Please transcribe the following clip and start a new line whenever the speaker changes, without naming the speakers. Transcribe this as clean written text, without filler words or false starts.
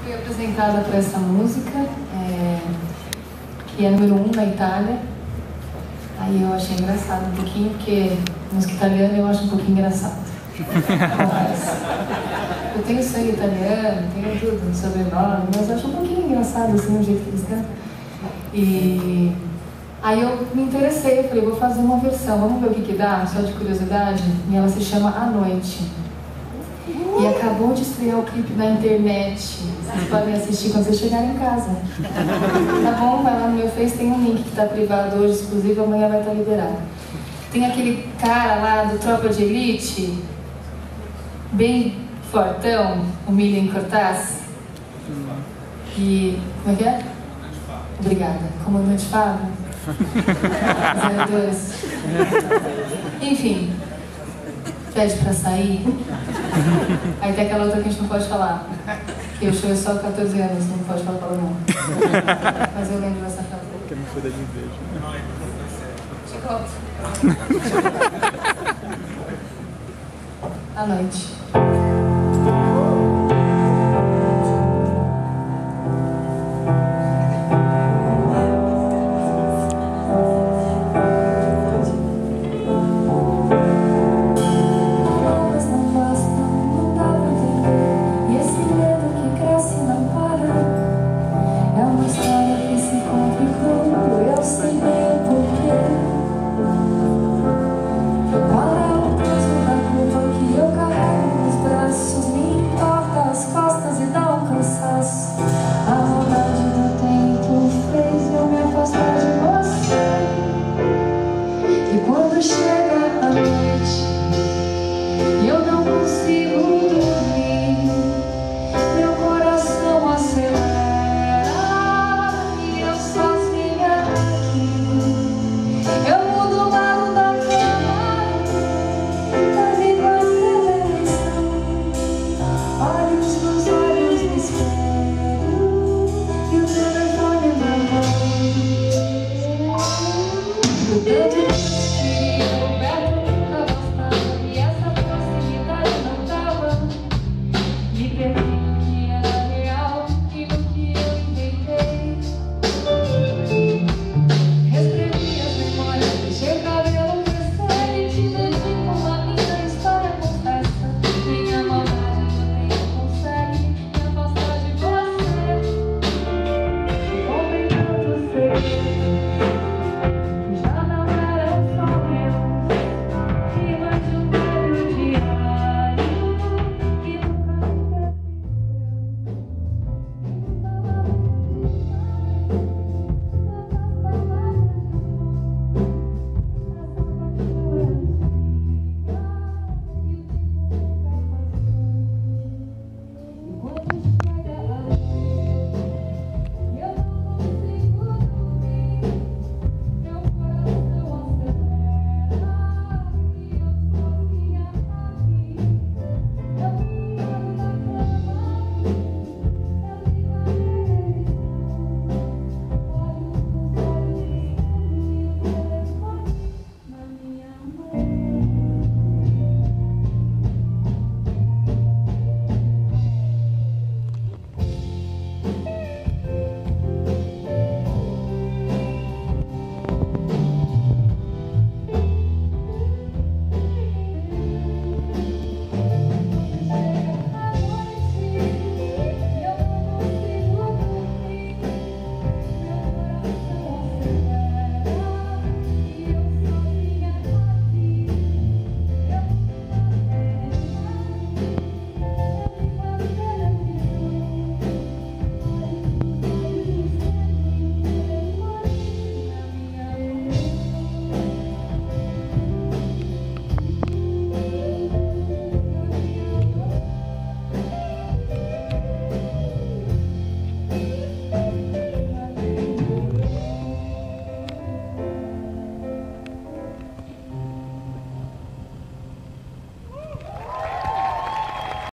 fui apresentada para essa música, que é número 1 na Itália. Aí eu achei engraçado um pouquinho, porque música italiana eu acho um pouquinho engraçado. Mas eu tenho sangue italiano, tenho tudo, sobrenome, mas eu acho um pouquinho engraçado assim o jeito que eles cantam. E aí eu me interessei, eu falei, vou fazer uma versão, vamos ver o que dá, só de curiosidade. E ela se chama A Noite. E acabou de estrear o clipe na internet. Vocês podem assistir quando vocês chegarem em casa. Tá bom? Vai lá no meu Face, tem um link que tá privado hoje, exclusivo, amanhã vai estar liberado. Tem aquele cara lá do Tropa de Elite, bem fortão, o Milian Cortaz. E... como é que é? Obrigada. Comandante Fábio? 02. Enfim. Pede pra sair. Aí tem aquela outra que a gente não pode falar. Porque o show é só 14 anos, não pode falar palavrão. Mas eu lembro dessa frase.
Porque não foi da inveja.
Te conto. À noite.